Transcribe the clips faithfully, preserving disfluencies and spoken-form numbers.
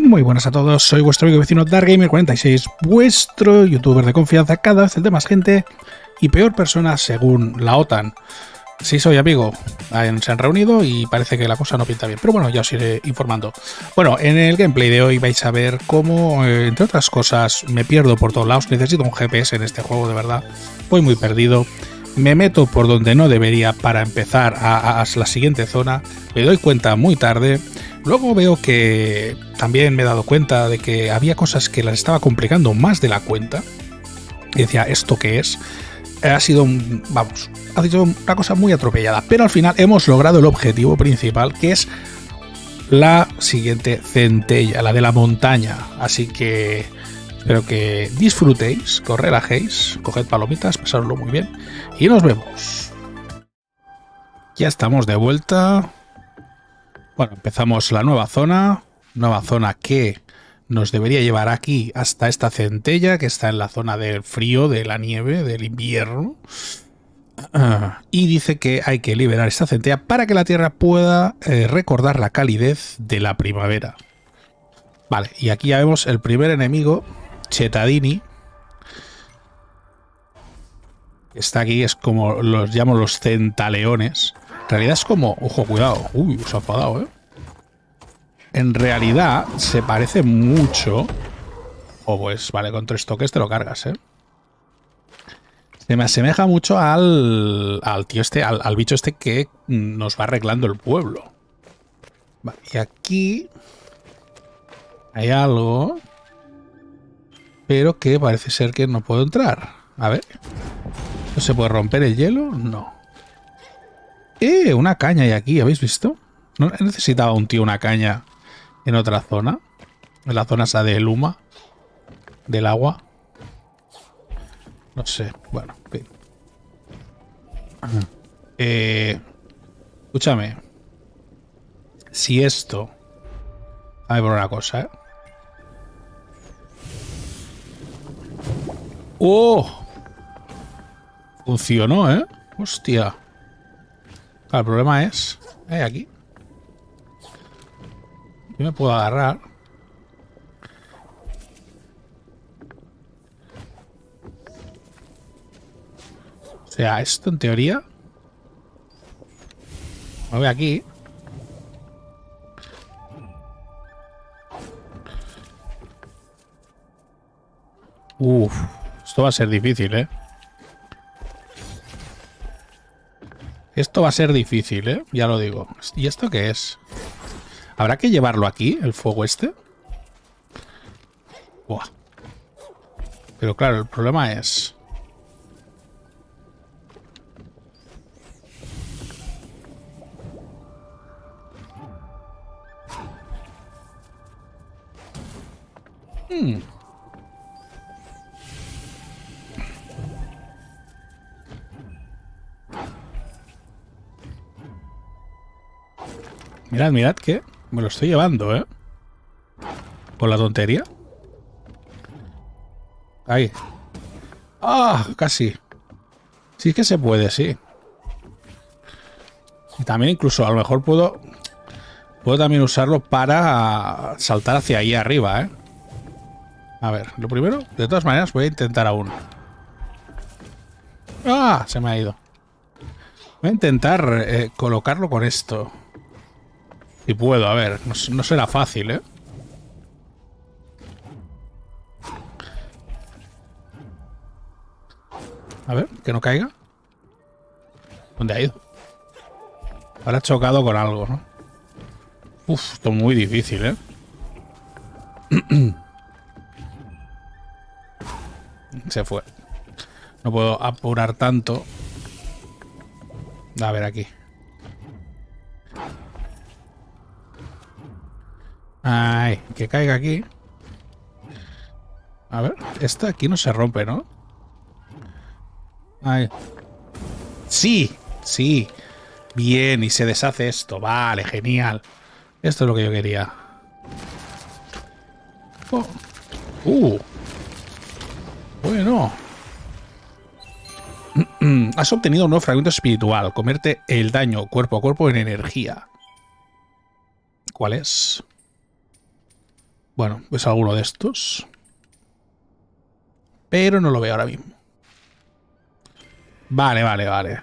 Muy buenas a todos, soy vuestro amigo y vecino Dargamer cuarenta y seis, vuestro youtuber de confianza, cada vez el de más gente y peor persona según la OTAN. Sí, soy amigo, se han reunido y parece que la cosa no pinta bien, pero bueno, ya os iré informando. Bueno, en el gameplay de hoy vais a ver cómo, eh, entre otras cosas, me pierdo por todos lados, necesito un G P S en este juego, de verdad, voy muy perdido. Me meto por donde no debería para empezar a, a, a la siguiente zona, me doy cuenta muy tarde. Luego veo que también me he dado cuenta de que había cosas que las estaba complicando más de la cuenta. Y decía, ¿esto qué es? Ha sido, un, vamos, ha sido una cosa muy atropellada. Pero al final hemos logrado el objetivo principal, que es la siguiente centella, la de la montaña. Así que espero que disfrutéis, que os relajéis, coged palomitas, pasároslo muy bien. Y nos vemos. Ya estamos de vuelta. Bueno, empezamos la nueva zona, nueva zona que nos debería llevar aquí hasta esta centella que está en la zona del frío, de la nieve, del invierno. Uh, y dice que hay que liberar esta centella para que la Tierra pueda eh, recordar la calidez de la primavera. Vale, y aquí ya vemos el primer enemigo, Chetadini. Está aquí, es como los llamo los centaleones. En realidad es como... Ojo, cuidado. Uy, se ha enfadado, ¿eh? En realidad se parece mucho... Oh, pues vale, con tres toques te lo cargas, ¿eh? Se me asemeja mucho al... Al tío este, al, al bicho este que nos va arreglando el pueblo. Vale, y aquí... Hay algo... Pero que parece ser que no puedo entrar. A ver... ¿No se puede romper el hielo? No. ¡Eh! Una caña hay aquí, ¿habéis visto? ¿No necesitaba un tío una caña en otra zona? En la zona esa de Luma. Del agua. No sé. Bueno, en fin. Eh, escúchame. Si esto... A ver por una cosa, ¿eh? ¡Oh! Funcionó, ¿eh? Hostia. Claro, el problema es... Eh, aquí. Yo me puedo agarrar. O sea, esto en teoría... Me voy aquí. Uf, esto va a ser difícil, ¿eh? Esto va a ser difícil, ¿eh? Ya lo digo. ¿Y esto qué es? ¿Habrá que llevarlo aquí, el fuego este? Buah. Pero claro, el problema es... Hmm. Mirad, mirad que me lo estoy llevando, ¿eh? Por la tontería. Ahí. ¡Ah! Casi. Sí que se puede, sí. Y también incluso a lo mejor puedo... Puedo también usarlo para saltar hacia ahí arriba, ¿eh? A ver, lo primero, de todas maneras voy a intentar aún. ¡Ah! Se me ha ido. Voy a intentar eh, colocarlo con esto. Si puedo, a ver, no, no será fácil, ¿eh? A ver, que no caiga. ¿Dónde ha ido? Ahora ha chocado con algo, ¿no? Uf, esto es muy difícil, ¿eh? Se fue. No puedo apurar tanto. A ver, aquí. Ay, que caiga aquí. A ver, esta aquí no se rompe, ¿no? Ay. Sí, sí. Bien, y se deshace esto. Vale, genial. Esto es lo que yo quería. Oh. Uh. Bueno. Has obtenido un nuevo fragmento espiritual. Convierte el daño cuerpo a cuerpo en energía. ¿Cuál es? Bueno, es alguno de estos. Pero no lo veo ahora mismo. Vale, vale, vale.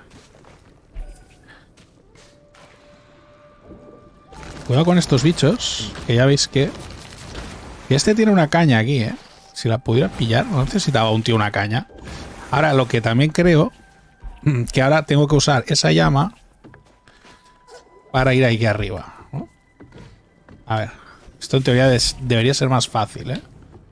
Cuidado con estos bichos, que ya veis que... que este tiene una caña aquí, ¿eh? Si la pudiera pillar, no necesitaba un tío una caña. Ahora, lo que también creo... que ahora tengo que usar esa llama... para ir aquí arriba, ¿no? A ver. Esto en teoría debería ser más fácil, ¿eh?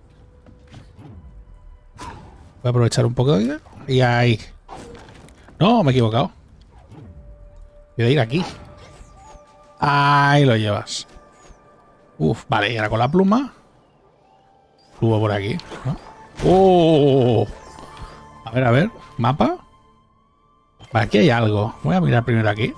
Voy a aprovechar un poco de... y ahí. No, me he equivocado. Voy a ir aquí. Ahí lo llevas. Uf, vale, y ahora con la pluma. Subo por aquí, ¿no? ¡Oh! A ver, a ver. ¿Mapa? Vale, aquí hay algo. Voy a mirar primero aquí.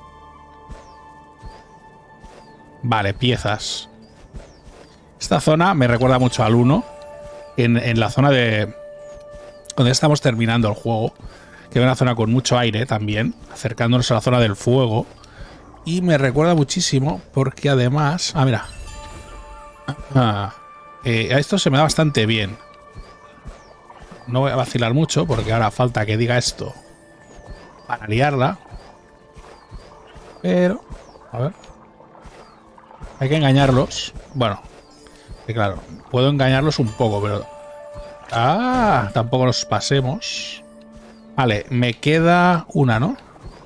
Vale, piezas. Esta zona me recuerda mucho al uno. En, en la zona de... donde estamos terminando el juego. Que es una zona con mucho aire también. Acercándonos a la zona del fuego. Y me recuerda muchísimo porque además... Ah, mira. Ah, eh, a esto se me da bastante bien. No voy a vacilar mucho porque ahora falta que diga esto para liarla. Pero... a ver. Hay que engañarlos. Bueno, que claro, puedo engañarlos un poco, pero... Ah, tampoco los pasemos. Vale, me queda una, ¿no?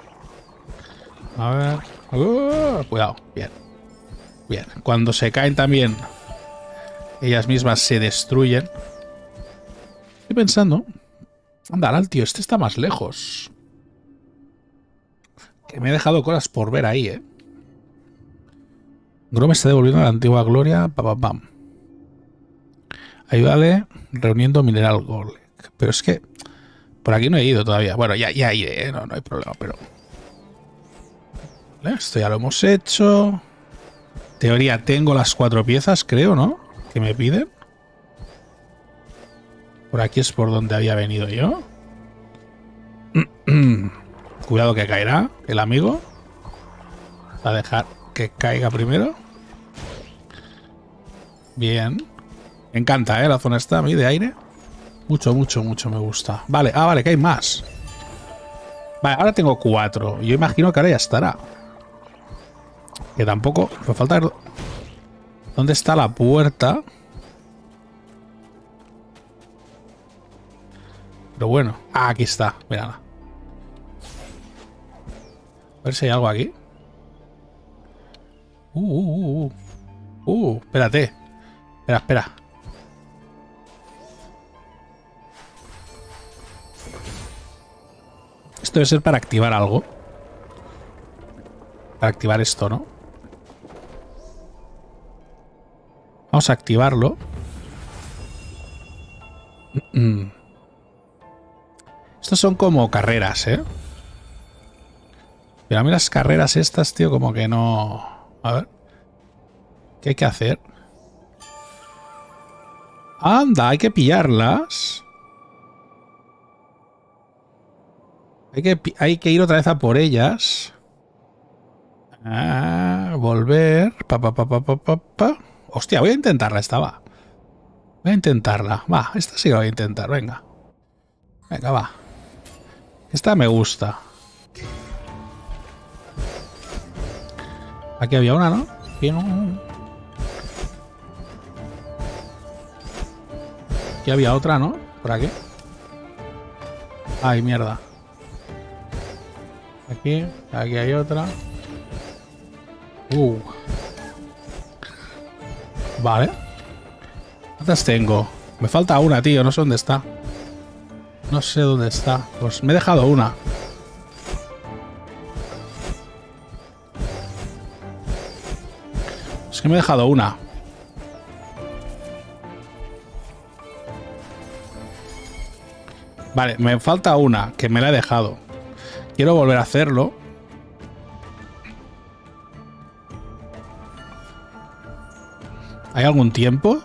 A ver... Uh, cuidado, bien. Bien, cuando se caen también ellas mismas se destruyen. Estoy pensando... Anda, el tío, este está más lejos. Que me he dejado cosas por ver ahí, ¿eh? Grom está devolviendo a la antigua gloria. Pam, pam, pam. Ayúdale reuniendo mineral Golek. Pero es que por aquí no he ido todavía. Bueno, ya, ya iré, ¿eh? no, no hay problema, pero... ¿Vale? Esto ya lo hemos hecho. Teoría, tengo las cuatro piezas, creo, ¿no? Que me piden. Por aquí es por donde había venido yo. Cuidado que caerá el amigo. A dejar que caiga primero. Bien. Me encanta, ¿eh? La zona esta a mí de aire. Mucho, mucho, mucho me gusta. Vale, ah, vale, que hay más. Vale, ahora tengo cuatro. Yo imagino que ahora ya estará. Que tampoco... me falta ver... ¿dónde está la puerta? Pero bueno. Ah, aquí está. Mírala. A ver si hay algo aquí. Uh, uh, uh. Uh, espérate. Espera, espera. Esto debe ser para activar algo. Para activar esto, ¿no? Vamos a activarlo. Estos son como carreras, ¿eh? Pero a mí las carreras estas, tío, como que no... A ver. ¿Qué hay que hacer? Anda, hay que pillarlas. Hay que, hay que ir otra vez a por ellas. Ah, volver. Pa, pa, pa, pa, pa, pa, pa. Hostia, voy a intentarla esta, va. Voy a intentarla. Va, esta sí la voy a intentar, venga. Venga, va. Esta me gusta. Aquí había una, ¿no? Aquí no. Aquí había otra, ¿no? ¿Por aquí? Ay, mierda. Aquí, aquí hay otra. Uh. Vale. ¿Cuántas tengo? Me falta una, tío. No sé dónde está. No sé dónde está. Pues me he dejado una. Es que me he dejado una. Vale, me falta una, que me la he dejado. Quiero volver a hacerlo. ¿Hay algún tiempo?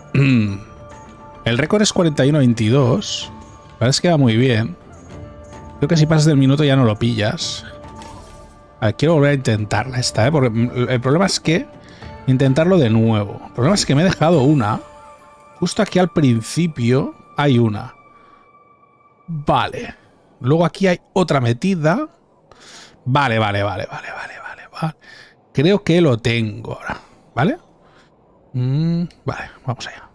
El récord es cuarenta y uno veintidós. Parece que va muy bien. Creo que si pasas del minuto ya no lo pillas. A ver, quiero volver a intentarla esta, ¿eh? Porque el problema es que Intentarlo de nuevo. El problema es que me he dejado una. Justo aquí al principio hay una. Vale. Luego aquí hay otra metida. Vale, vale, vale, vale, vale, vale, vale. Creo que lo tengo ahora. ¿Vale? Mm, vale, vamos allá.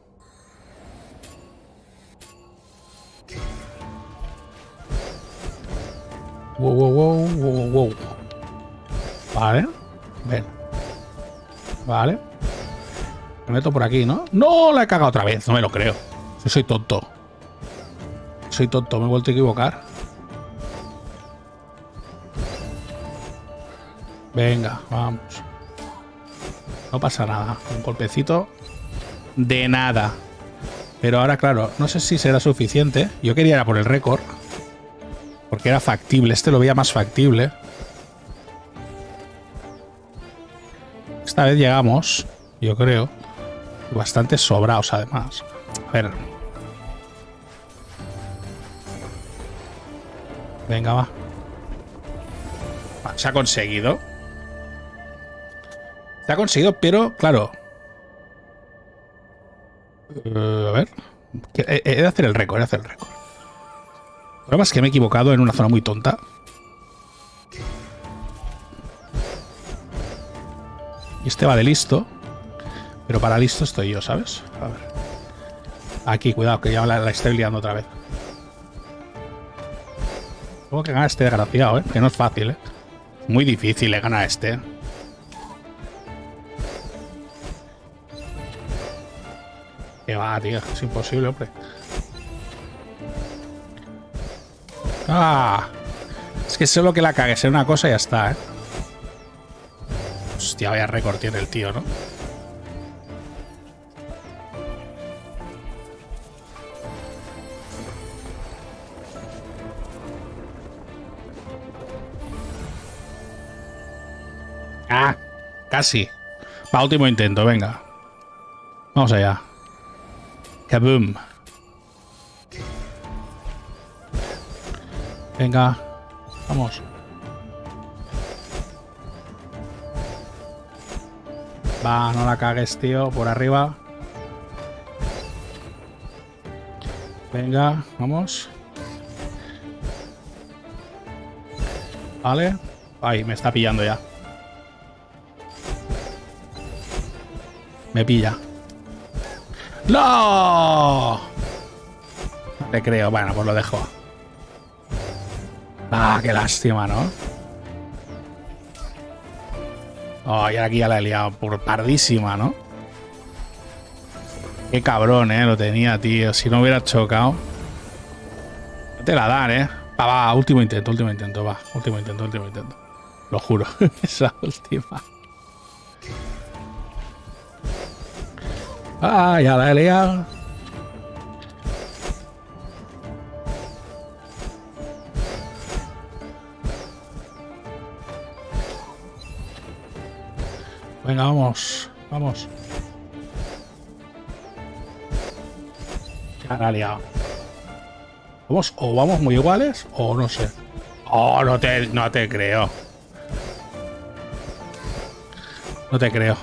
Wow, wow, wow, wow, wow. Vale. Ven. Vale. Me meto por aquí, ¿no? ¡No! La he cagado otra vez. No me lo creo. Yo soy tonto. Soy tonto. Me he vuelto a equivocar. Venga, vamos. No pasa nada. Un golpecito de nada. Pero ahora, claro, no sé si será suficiente. Yo quería ir a por el récord. Porque era factible. Este lo veía más factible. Esta vez llegamos, yo creo, bastante sobrados además. A ver. Venga, va. Se ha conseguido. Se ha conseguido, pero, claro. Uh, a ver. He, he de hacer el récord, he de hacer el récord. El problema es que me he equivocado en una zona muy tonta. Y este va de listo. Pero para listo estoy yo, ¿sabes? A ver. Aquí, cuidado, que ya la, la estoy liando otra vez. Tengo que ganar este desgraciado, ¿eh? Que no es fácil, ¿eh? Muy difícil de ganar este. Que va, tío. Es imposible, hombre. Ah. Es que solo que la cague sea una cosa y ya está, ¿eh? Hostia, vaya récord tiene el tío, ¿no? Ah, casi. Va, último intento, venga. Vamos allá. Kaboom. Venga. Vamos. Va, no la cagues, tío. Por arriba. Venga, vamos. Vale. Ay, me está pillando ya. Me pilla. ¡No! No te creo. Bueno, pues lo dejo. Ah, qué lástima, ¿no? Oh, y ahora aquí ya la he liado por pardísima, ¿no? Qué cabrón, ¿eh? Lo tenía, tío. Si no hubiera chocado. No te la dan, ¿eh? Va, va, último intento, último intento, va. Último intento, último intento. Lo juro. Esa última. Ah, ya la he liado. Venga, vamos. Vamos. Ya la he liado. Vamos, o vamos muy iguales, o no sé. Oh, no te, no te creo. No te creo.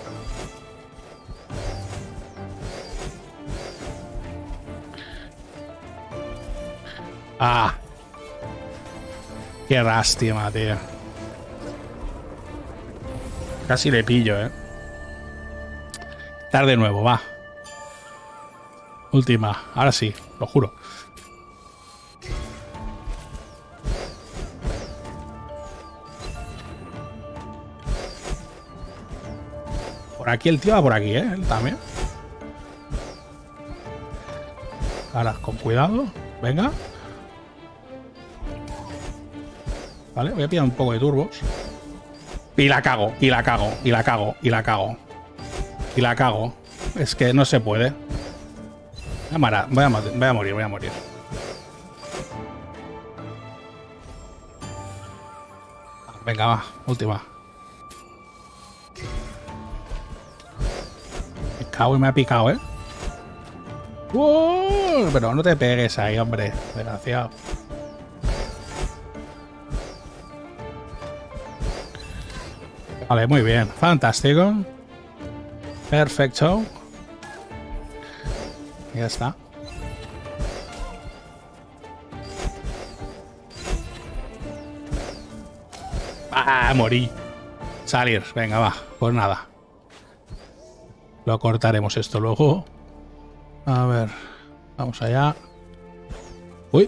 Ah. Qué lástima, tío. Casi le pillo, eh. Dar de nuevo, va. Última. Ahora sí, lo juro. Por aquí el tío va por aquí, ¿eh? Él también. Ahora, con cuidado. Venga. Vale, voy a pillar un poco de turbos. Y la cago, y la cago, y la cago, y la cago. Y la cago. Es que no se puede. Voy a, mara, voy a, voy a morir, voy a morir. Venga, va, última. Me cago y me ha picado, ¿eh? ¡Uh! Pero no te pegues ahí, hombre. Desgraciado. Vale, muy bien. Fantástico. Perfecto. Ya está. Ah, morí. Salir. Venga, va. Pues nada. Lo cortaremos esto luego. A ver. Vamos allá. Uy.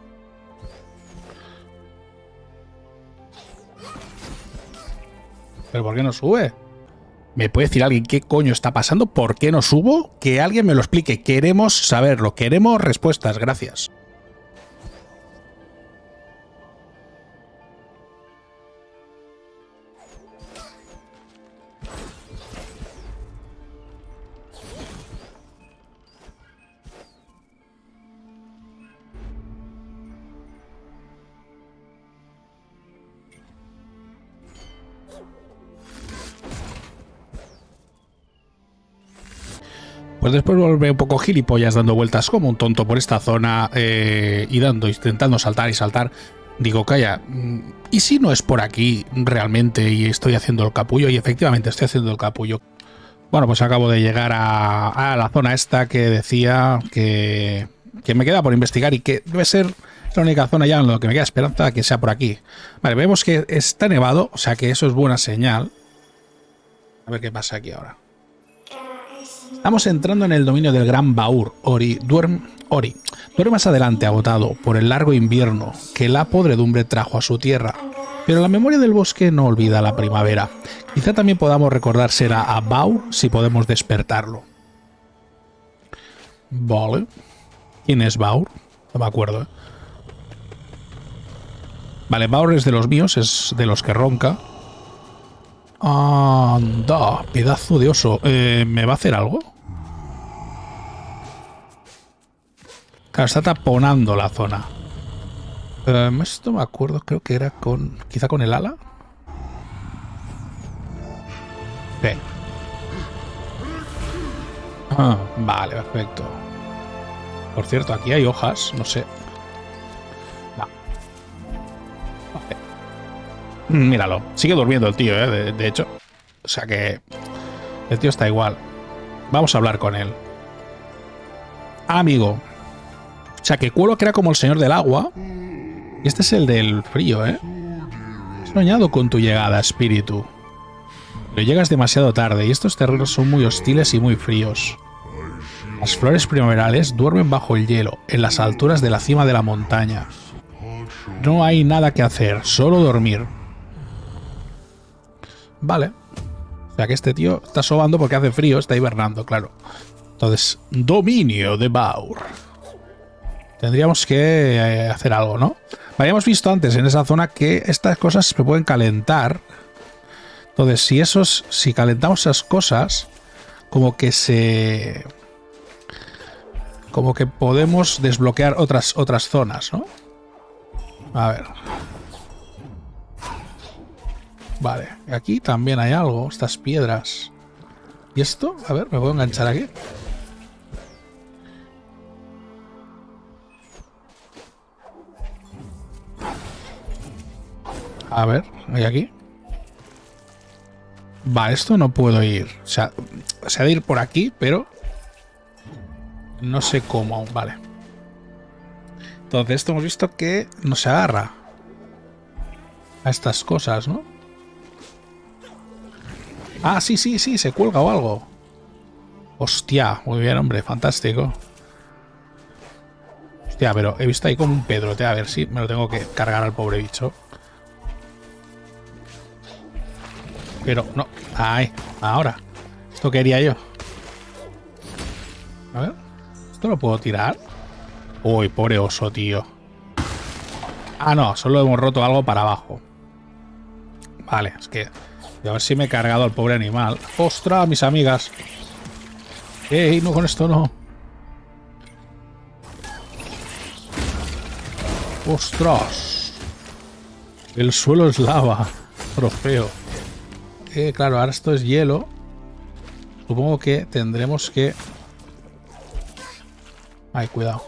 ¿Pero por qué no sube? ¿Me puede decir alguien qué coño está pasando? ¿Por qué no subo? Que alguien me lo explique. Queremos saberlo. Queremos respuestas. Gracias. Pues después volver un poco gilipollas dando vueltas como un tonto por esta zona eh, y dando, intentando saltar y saltar. Digo, calla, ¿y si no es por aquí realmente y estoy haciendo el capullo? Y efectivamente estoy haciendo el capullo. Bueno, pues acabo de llegar a, a la zona esta que decía que, que me queda por investigar y que debe ser la única zona ya en lo que me queda esperanza que sea por aquí. Vale, vemos que está nevado, o sea que eso es buena señal. A ver qué pasa aquí ahora. Estamos entrando en el dominio del Gran Baur. Ori, duerme, Ori, duerme más adelante, agotado por el largo invierno que la podredumbre trajo a su tierra. Pero la memoria del bosque no olvida la primavera. Quizá también podamos recordar ser a, a Baur si podemos despertarlo. Vale. ¿Quién es Baur? No me acuerdo, ¿eh? Vale, Baur es de los míos, es de los que ronca. Anda, pedazo de oso. Eh, ¿Me va a hacer algo? Claro, está taponando la zona. Eh, esto me acuerdo, creo que era con... Quizá con el ala. Sí. Ah, vale, perfecto. Por cierto, aquí hay hojas, no sé. No. Vale. Míralo, sigue durmiendo el tío, ¿eh? de, de hecho. O sea que el tío está igual. Vamos a hablar con él. Ah, amigo. O sea que Cuelo que era como el señor del agua. Y este es el del frío, ¿eh? He soñado con tu llegada, espíritu. Pero llegas demasiado tarde y estos terrenos son muy hostiles y muy fríos. Las flores primaverales duermen bajo el hielo, en las alturas de la cima de la montaña. No hay nada que hacer, solo dormir. Vale. O sea que este tío está sobando porque hace frío, está hibernando, claro. Entonces, dominio de Baur. Tendríamos que eh, hacer algo, ¿no? Habíamos visto antes en esa zona que estas cosas se pueden calentar. Entonces, si esos, si calentamos esas cosas, como que se... Como que podemos desbloquear otras, otras zonas, ¿no? A ver. Vale, aquí también hay algo, estas piedras. ¿Y esto? A ver, ¿me puedo enganchar aquí? A ver, ¿hay aquí? Va, esto no puedo ir. O sea, se ha de ir por aquí, pero... No sé cómo aún, vale. Entonces, esto hemos visto que no se agarra a estas cosas, ¿no? Ah, sí, sí, sí, se cuelga o algo. Hostia, muy bien, hombre, fantástico. Hostia, pero he visto ahí como un pedrote. A ver si me lo tengo que cargar al pobre bicho. Pero no. Ay, ahora. Esto quería yo. A ver. ¿Esto lo puedo tirar? Uy, pobre oso, tío. Ah, no, solo hemos roto algo para abajo. Vale, es que... A ver si me he cargado al pobre animal. ¡Ostras, mis amigas! ¡Ey, no, con esto no! ¡Ostras! El suelo es lava. Trofeo. Eh, claro, ahora esto es hielo. Supongo que tendremos que... Ay, cuidado.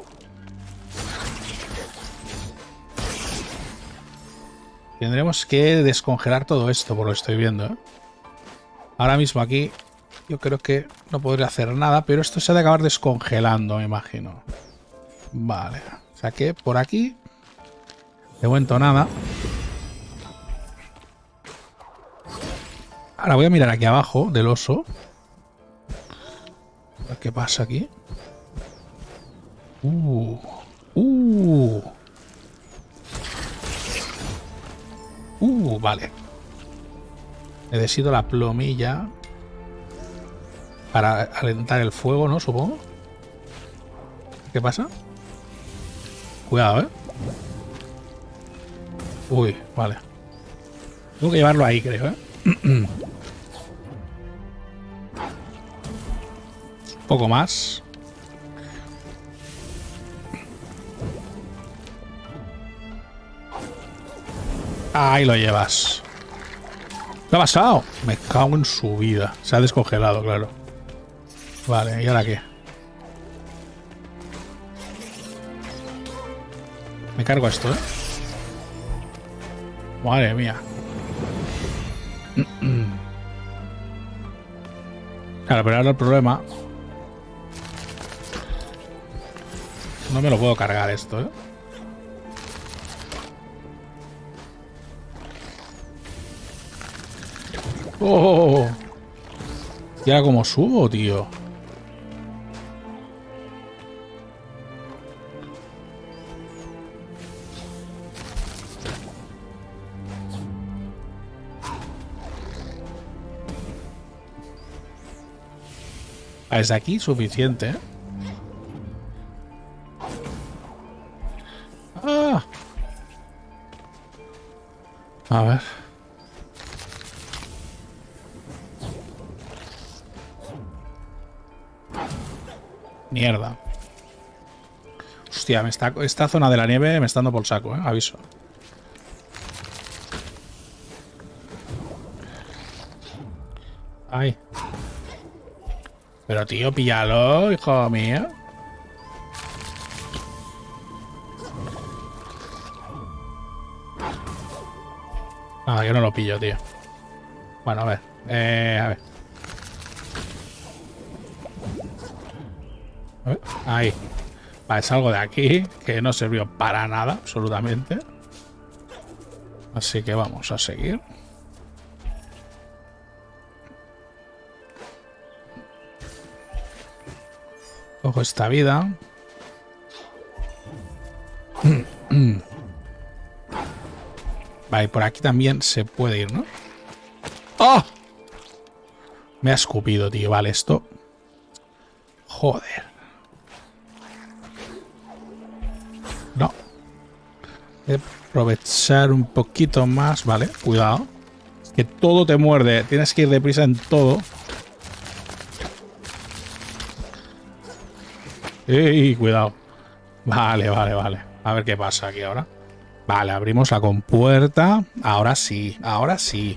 Tendremos que descongelar todo esto, por lo que estoy viendo, ¿eh? Ahora mismo aquí yo creo que no podré hacer nada, pero esto se ha de acabar descongelando, me imagino. Vale, saqué por aquí. De momento nada. Ahora voy a mirar aquí abajo del oso. A ver qué pasa aquí. Uh, uh. Uh, vale. Necesito la plomilla para alentar el fuego, ¿no? Supongo. ¿Qué pasa? Cuidado, ¿eh? Uy, vale. Tengo que llevarlo ahí, creo, ¿eh? Un poco más. Ahí lo llevas. ¿Qué ha pasado? Me cago en su vida. Se ha descongelado, claro. Vale, ¿y ahora qué? Me cargo esto, ¿eh? Madre mía. Claro, pero ahora el problema... No me lo puedo cargar esto, ¿eh? ¡Oh! ¿Y ahora cómo subo, tío? Desde aquí suficiente, ¿eh? ¡Ah! A ver. Mierda. Hostia, me está, esta zona de la nieve me está dando por saco, ¿eh? Aviso. Ay. Pero tío, píllalo, hijo mío. Ah, yo no lo pillo, tío. Bueno, a ver. Eh, a ver. A ver. Ahí. Vale, salgo de aquí, que no sirvió para nada, absolutamente. Así que vamos a seguir. Cojo esta vida. Vale, por aquí también se puede ir, ¿no? ¡Oh! Me ha escupido, tío. Vale, esto... Joder. No. Voy a aprovechar un poquito más. Vale, cuidado. Es que todo te muerde. Tienes que ir deprisa en todo. ¡Ey! Cuidado. Vale, vale, vale. A ver qué pasa aquí ahora. Vale, abrimos la compuerta. Ahora sí, ahora sí.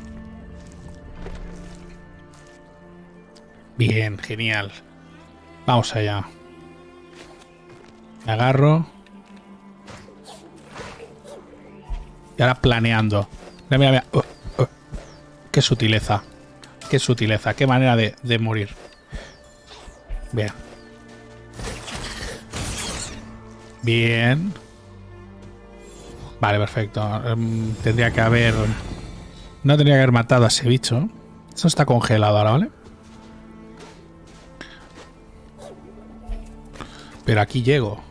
Bien, genial. Vamos allá. Me agarro. Y ahora planeando. Mira, mira, mira. Uh, uh. Qué sutileza. Qué sutileza. Qué manera de, de morir. Bien. Bien. Vale, perfecto. Um, tendría que haber... No tendría que haber matado a ese bicho. Eso está congelado ahora, ¿vale? Pero aquí llego.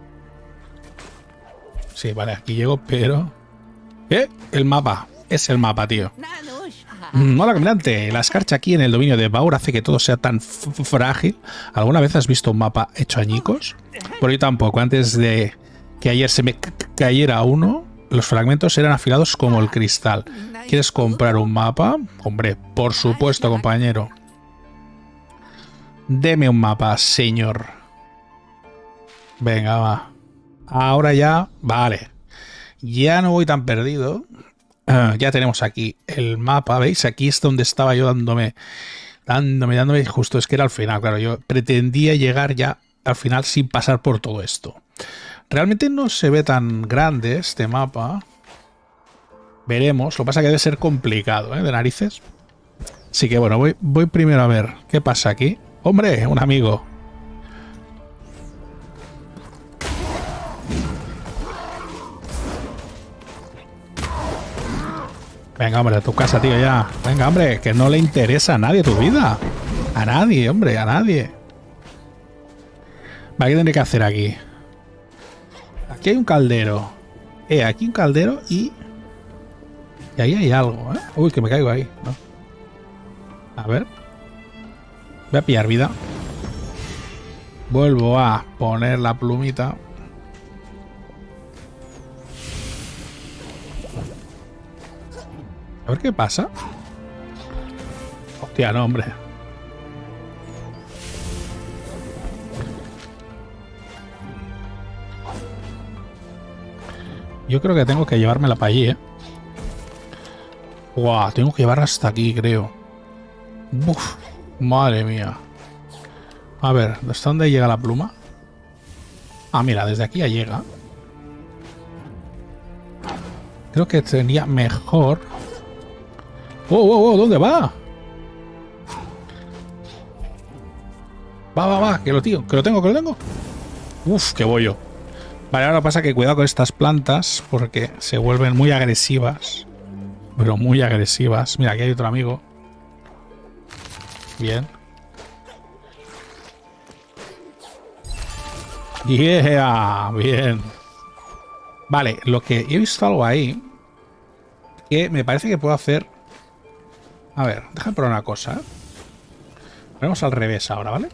Sí, vale, aquí llego, pero... ¿Eh? El mapa. Es el mapa, tío. Mm, hola, caminante. La escarcha aquí en el dominio de Baur hace que todo sea tan frágil. ¿Alguna vez has visto un mapa hecho añicos? Por yo tampoco. Antes de que ayer se me cayera uno, los fragmentos eran afilados como el cristal. ¿Quieres comprar un mapa? Hombre, por supuesto, compañero. Deme un mapa, señor. Venga, va. Ahora ya... Vale. Ya no voy tan perdido. Uh, ya tenemos aquí el mapa, ¿veis? Aquí es donde estaba yo dándome, dándome, dándome, justo es que era al final, claro, yo pretendía llegar ya al final sin pasar por todo esto. Realmente no se ve tan grande este mapa. Veremos, lo que pasa es que debe ser complicado, ¿eh? De narices. Así que bueno, voy, voy primero a ver qué pasa aquí. ¡Hombre! Un amigo. Venga, hombre, a tu casa, tío, ya. Venga, hombre, que no le interesa a nadie tu vida. A nadie, hombre, a nadie. Vale, ¿qué tendré que hacer aquí? Aquí hay un caldero. Eh, aquí un caldero y... Y ahí hay algo, ¿eh? Uy, que me caigo ahí, ¿no? A ver. Voy a pillar vida. Vuelvo a poner la plumita. A ver qué pasa. Hostia, no, hombre. Yo creo que tengo que llevármela para allí, ¿eh? Guau, tengo que llevarla hasta aquí, creo. Uf, madre mía. A ver, ¿hasta dónde llega la pluma? Ah, mira, desde aquí ya llega. Creo que sería mejor... ¡Oh, oh, oh! ¿Dónde va? Va, va, va, que lo tío, que lo tengo, que lo tengo. Uf, qué bollo. Vale, ahora pasa que cuidado con estas plantas porque se vuelven muy agresivas. Pero muy agresivas. Mira, aquí hay otro amigo. Bien. Yeah, bien. Vale, lo que he visto algo ahí que me parece que puedo hacer. A ver, déjame probar una cosa, ¿eh? Ponemos al revés ahora, ¿vale?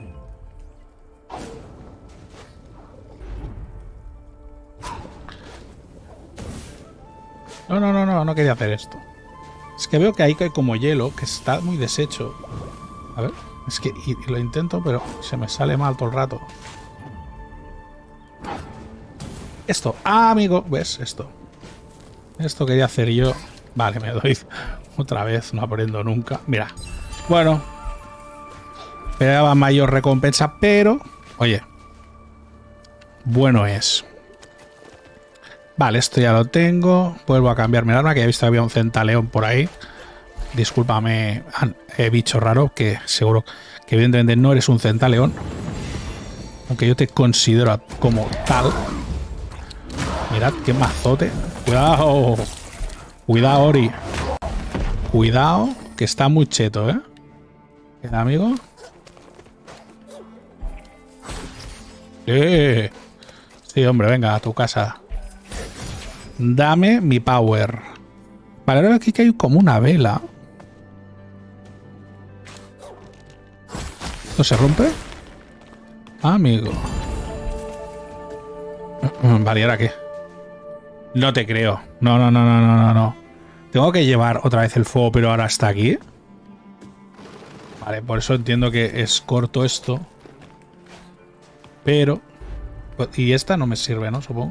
No, no, no, no, no quería hacer esto. Es que veo que ahí hay como hielo que está muy deshecho. A ver, es que y, y lo intento, pero se me sale mal todo el rato. Esto, ah, amigo, ¿ves? Esto. Esto quería hacer yo. Vale, me doy otra vez, no aprendo nunca. Mira, bueno, esperaba mayor recompensa, pero, oye, bueno es. Vale, esto ya lo tengo. Vuelvo a cambiarme el arma, que he visto que había un centaleón por ahí. Discúlpame, eh, bicho raro, que seguro que evidentemente no eres un centaleón. Aunque yo te considero como tal. Mirad qué mazote. Cuidado. Cuidado, Ori. Cuidado, que está muy cheto, ¿eh? ¿Queda, amigo? ¡Eh! Sí, hombre, venga, a tu casa. Dame mi power. Vale, ahora aquí que hay como una vela. ¿Esto se rompe? Amigo. Vale, ¿y ahora qué? No te creo. No, no, no, no, no, no, no. Tengo que llevar otra vez el fuego, pero ahora hasta aquí. Vale, por eso entiendo que es corto esto. Pero... Y esta no me sirve, ¿no? Supongo.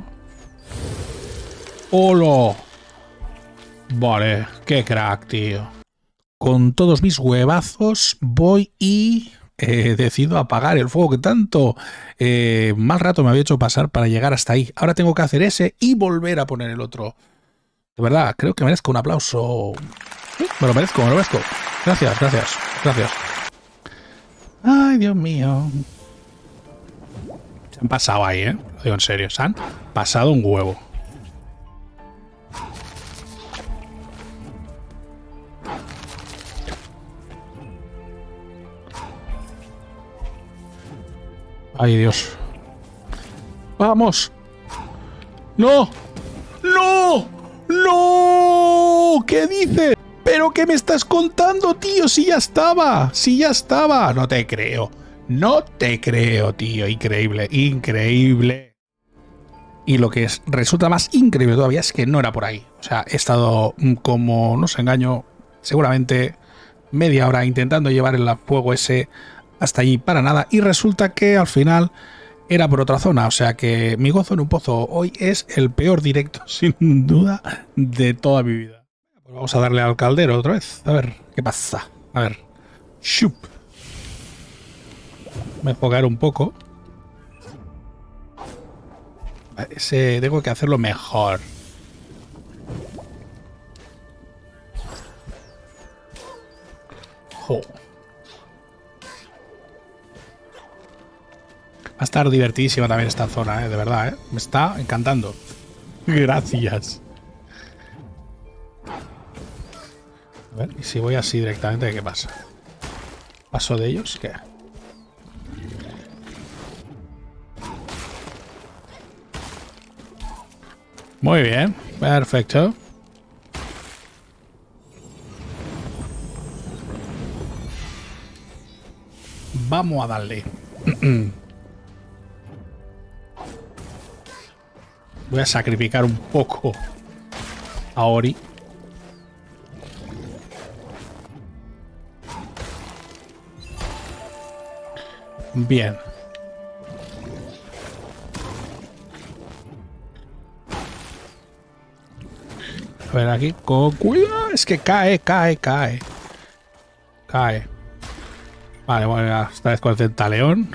¡Hola! Vale, qué crack, tío. Con todos mis huevazos voy y... Eh, decido apagar el fuego que tanto eh, mal rato me había hecho pasar para llegar hasta ahí. Ahora tengo que hacer ese y volver a poner el otro. De verdad, creo que merezco un aplauso. Me lo merezco, me lo merezco. Gracias, gracias, gracias. Ay, Dios mío. Se han pasado ahí, ¿eh? Lo digo en serio, se han pasado un huevo. Ay, Dios. ¡Vamos! ¡No! ¡No! ¡No! ¿Qué dices? ¿Pero qué me estás contando, tío? Si ya estaba. Si ya estaba. No te creo. No te creo, tío. Increíble. Increíble. Y lo que es, resulta más increíble todavía es que no era por ahí. O sea, he estado, como no os engaño, seguramente media hora intentando llevar el fuego ese hasta allí para nada. Y resulta que al final era por otra zona. O sea que mi gozo en un pozo hoy es el peor directo, sin duda, de toda mi vida. Pues vamos a darle al caldero otra vez. A ver qué pasa. A ver. Shup. Me puedo caer un poco. Ese tengo que hacerlo mejor. estar divertidísima también esta zona, ¿eh? De verdad, ¿eh? Me está encantando. Gracias. A ver, y si voy así directamente, ¿qué pasa? ¿Paso de ellos? ¿Qué? Muy bien, perfecto. Vamos a darle. Voy a sacrificar un poco a Ori. Bien. A ver aquí, con cuidado. Es que cae, cae, cae. Cae. Vale, bueno, esta vez con el centaleón.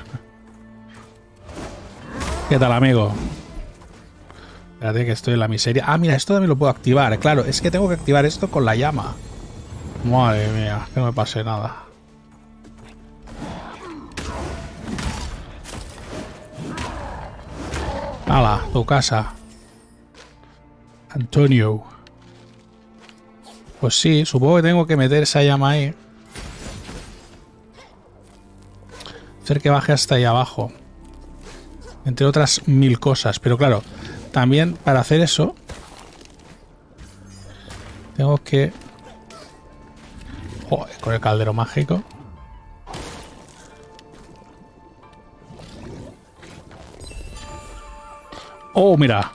¿Qué tal, amigo? Espérate que estoy en la miseria. Ah, mira, esto también lo puedo activar. Claro, es que tengo que activar esto con la llama. Madre mía, que no me pase nada. Hala, tu casa. Antonio. Pues sí, supongo que tengo que meter esa llama ahí. Hacer que baje hasta ahí abajo. Entre otras mil cosas. Pero claro, también para hacer eso tengo que... Joder, con el caldero mágico. Oh, mira.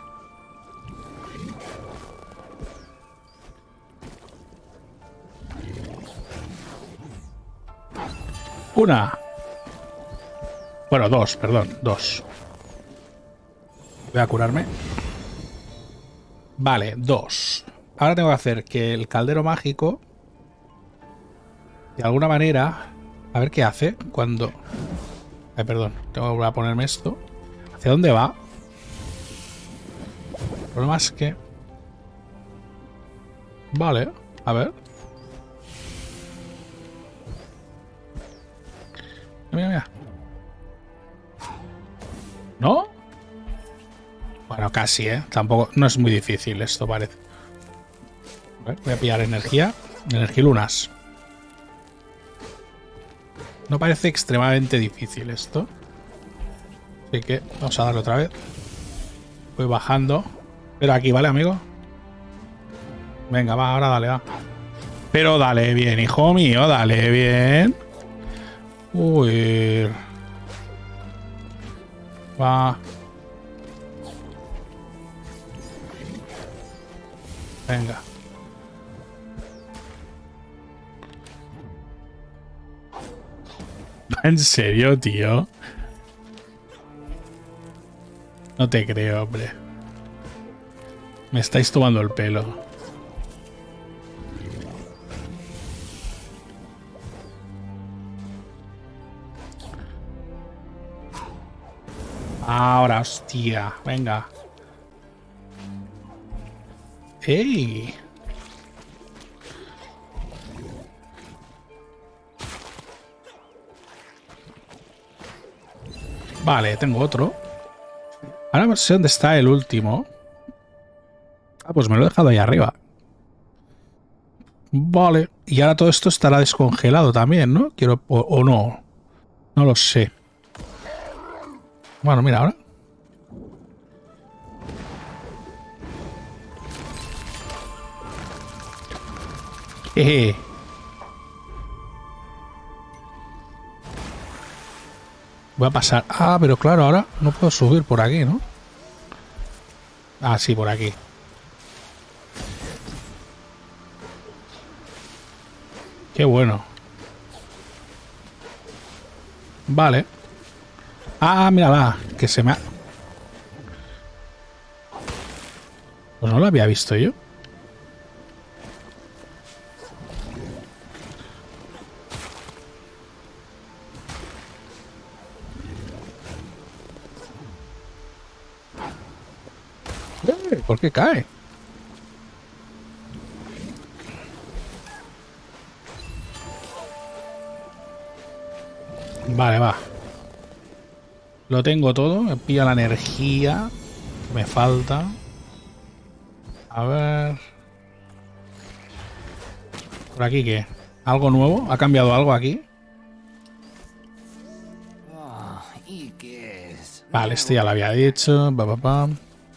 Una. Bueno, dos, perdón, dos. Voy a curarme. Vale, dos. Ahora tengo que hacer que el caldero mágico, de alguna manera, a ver qué hace cuando... Ay, perdón, tengo que volver a ponerme esto. ¿Hacia dónde va? El problema es que... Vale, a ver. Mira, mira. ¿No? Bueno, casi, ¿eh? Tampoco... No es muy difícil esto, parece. A ver, voy a pillar energía. Energilunas. No parece extremadamente difícil esto. Así que vamos a darle otra vez. Voy bajando. Pero aquí, ¿vale, amigo? Venga, va, ahora dale, va. Pero dale bien, hijo mío, dale bien. Uy. Va. Venga. ¿En serio, tío? No te creo, hombre. Me estáis tomando el pelo. Ahora, hostia. Venga. ¡Ey! Vale, tengo otro. Ahora no sé dónde está el último. Ah, pues me lo he dejado ahí arriba. Vale. Y ahora todo esto estará descongelado también, ¿no? Quiero... O, o no. No lo sé. Bueno, mira, ahora. Jeje. Voy a pasar. Ah, pero claro, ahora no puedo subir por aquí, ¿no? Ah, sí, por aquí. Qué bueno. Vale. Ah, mírala, que se me ha... Pues no lo había visto yo. ¿Por qué cae? Vale, va. Lo tengo todo. Me pilla la energía que me falta. A ver... ¿Por aquí qué? ¿Algo nuevo? ¿Ha cambiado algo aquí? Vale, este ya lo había dicho. Pa, pa, pa.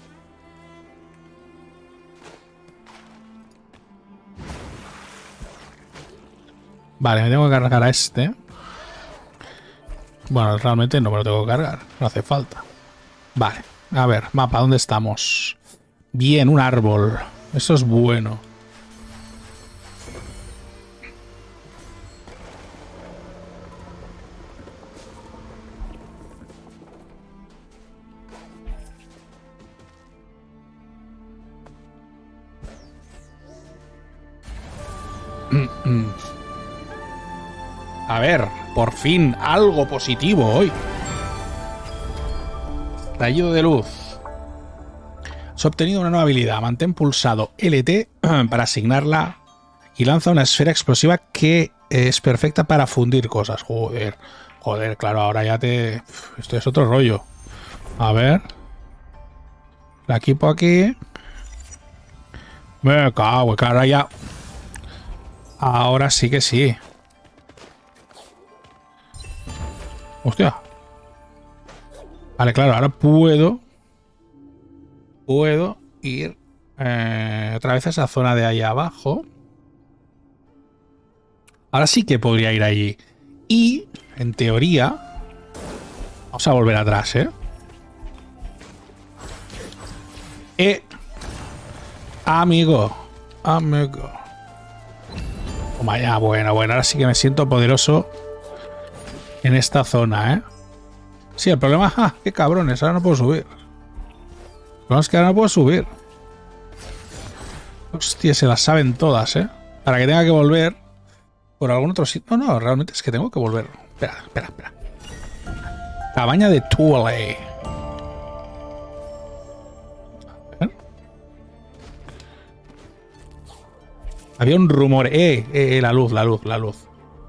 Vale, me tengo que cargar a este. Bueno, realmente no me lo tengo que cargar. No hace falta. Vale, a ver, mapa, ¿dónde estamos? Bien, un árbol. Eso es bueno. A ver, por fin, algo positivo hoy. Rayo de luz. Has obtenido una nueva habilidad. Mantén pulsado L T para asignarla y lanza una esfera explosiva que es perfecta para fundir cosas. Joder, joder, claro, ahora ya te... Esto es otro rollo. A ver. La equipo aquí. Me cago, que ahora ya... Ahora sí que sí. Hostia. Vale, claro, ahora puedo... Puedo ir eh, otra vez a esa zona de ahí abajo. Ahora sí que podría ir allí. Y, en teoría... Vamos a volver atrás, ¿eh? Eh... Amigo. Amigo. Toma ya, bueno, bueno. Ahora sí que me siento poderoso en esta zona, ¿eh? Sí, el problema... ¡Ah, qué cabrones! Ahora no puedo subir. No, es que ahora no puedo subir. Hostia, se las saben todas, ¿eh? Para que tenga que volver por algún otro sitio. No, no, realmente es que tengo que volver. Espera, espera, espera. Cabaña de Thule. Había un rumor. Eh, eh, la luz, la luz, la luz.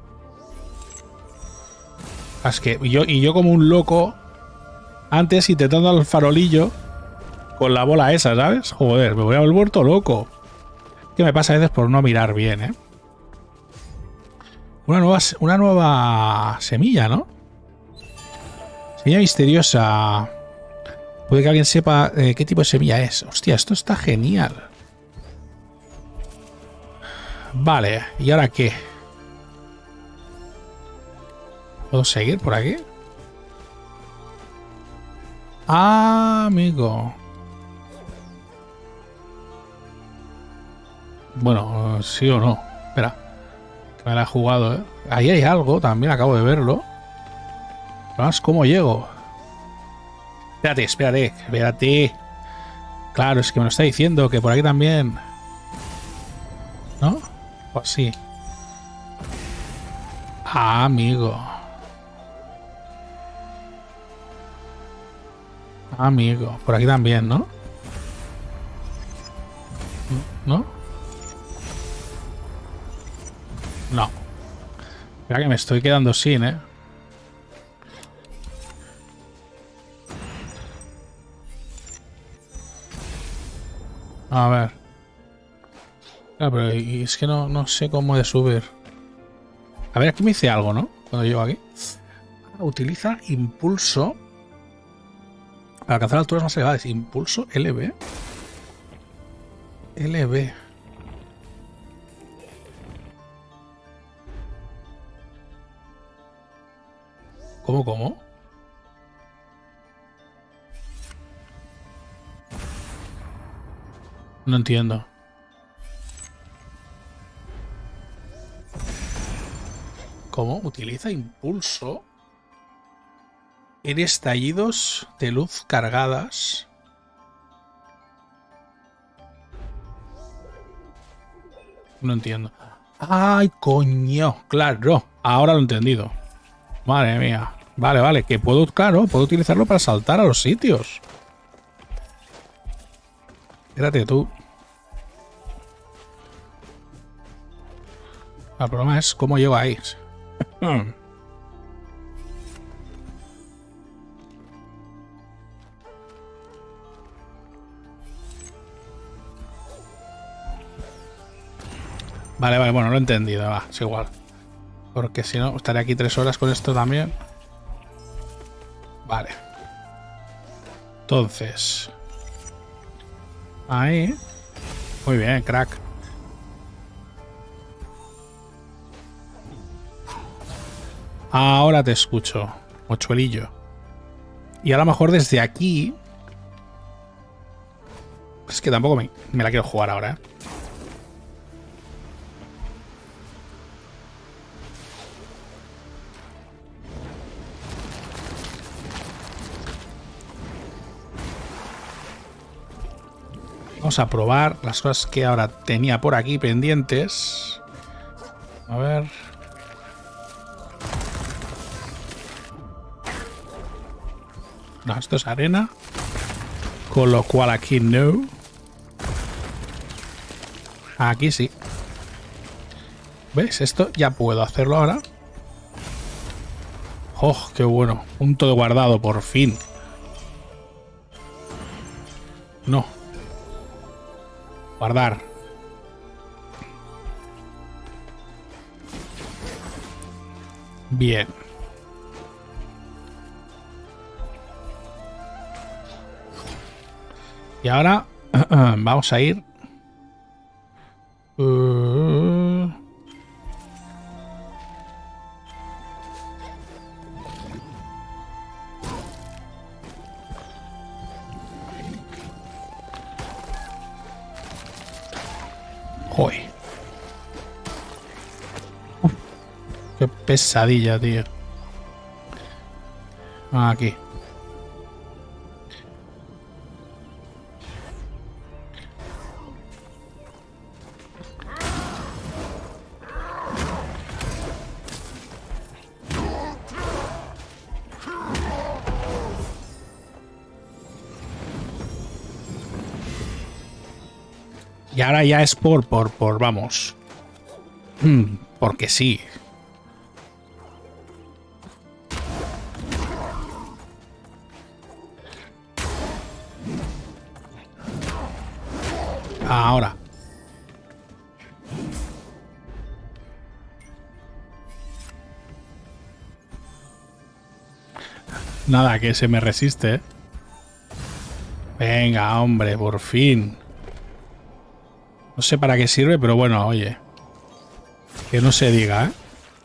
Es que yo, y yo como un loco antes intentando al farolillo con la bola esa, ¿sabes? Joder, me voy a haber vuelto loco. ¿Qué me pasa a veces por no mirar bien, eh? Una nueva, una nueva semilla, ¿no? Semilla misteriosa. Puede que alguien sepa eh, qué tipo de semilla es. Hostia, esto está genial. Vale, ¿y ahora qué? ¿Puedo seguir por aquí? Ah, amigo. Bueno, sí o no. Espera. Que me la he jugado, ¿eh? Ahí hay algo, también acabo de verlo. Además, ¿cómo llego? Espérate, espérate, espérate. Claro, es que me lo está diciendo, que por aquí también. ¿No? Pues sí. Ah, amigo. Amigo. Por aquí también, ¿no? ¿No? No. Espera que me estoy quedando sin, ¿eh? A ver. Claro, pero es que no, no sé cómo de subir. A ver, aquí me dice algo, ¿no? Cuando llego aquí. Utiliza impulso para alcanzar alturas más elevadas. Impulso L B. L B. ¿Cómo, cómo? No entiendo. ¿Cómo? Utiliza impulso en estallidos de luz cargadas. No entiendo. ¡Ay, coño! Claro, ahora lo he entendido. Madre mía. Vale, vale, que puedo, claro, puedo utilizarlo para saltar a los sitios. Espérate tú. El problema es cómo llego ahí. Vale, vale, bueno, lo he entendido, va, es igual. Porque si no, estaré aquí tres horas con esto también. Vale. Entonces. Ahí. Muy bien, crack. Ahora te escucho, mochuelillo. Y a lo mejor desde aquí... Es que tampoco me, me la quiero jugar ahora, ¿eh? Vamos a probar las cosas que ahora tenía por aquí pendientes. A ver... No, esto es arena. Con lo cual aquí no. Aquí sí. ¿Ves? Esto ya puedo hacerlo ahora. ¡Oh, qué bueno! Punto de guardado, por fin. No. Guardar. Bien. Y ahora vamos a ir... Uh... Joder. Uf, qué pesadilla, tío. Aquí. Y ahora ya es por, por, por, vamos. Hmm, porque sí. Ahora. Nada, que se me resiste. Venga, hombre, por fin. No sé para qué sirve, pero bueno, oye. Que no se diga, ¿eh?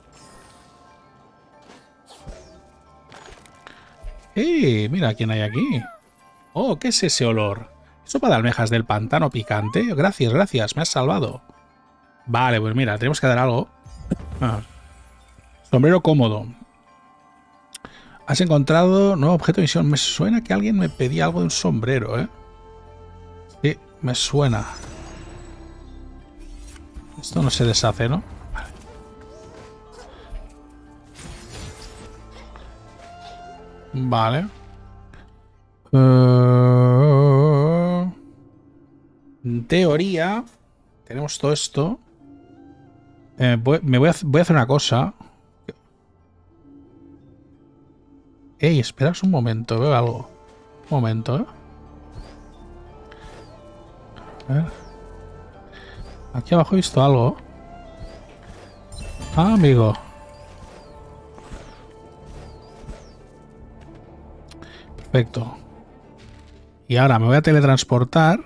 ¡Eh! Mira quién hay aquí. Oh, ¿qué es ese olor? ¿Sopa de almejas del pantano picante? Gracias, gracias, me has salvado. Vale, pues mira, tenemos que dar algo. Ah. Sombrero cómodo. Has encontrado nuevo objeto de misión. Me suena que alguien me pedía algo de un sombrero, ¿eh? Sí, me suena. Esto no se deshace, ¿no? Vale. Vale. Uh, en teoría, tenemos todo esto. Eh, voy, me voy a, voy a hacer una cosa. Ey, esperas un momento, veo algo. Un momento, ¿eh? A ver. Aquí abajo he visto algo. Ah, amigo. Perfecto. Y ahora me voy a teletransportar.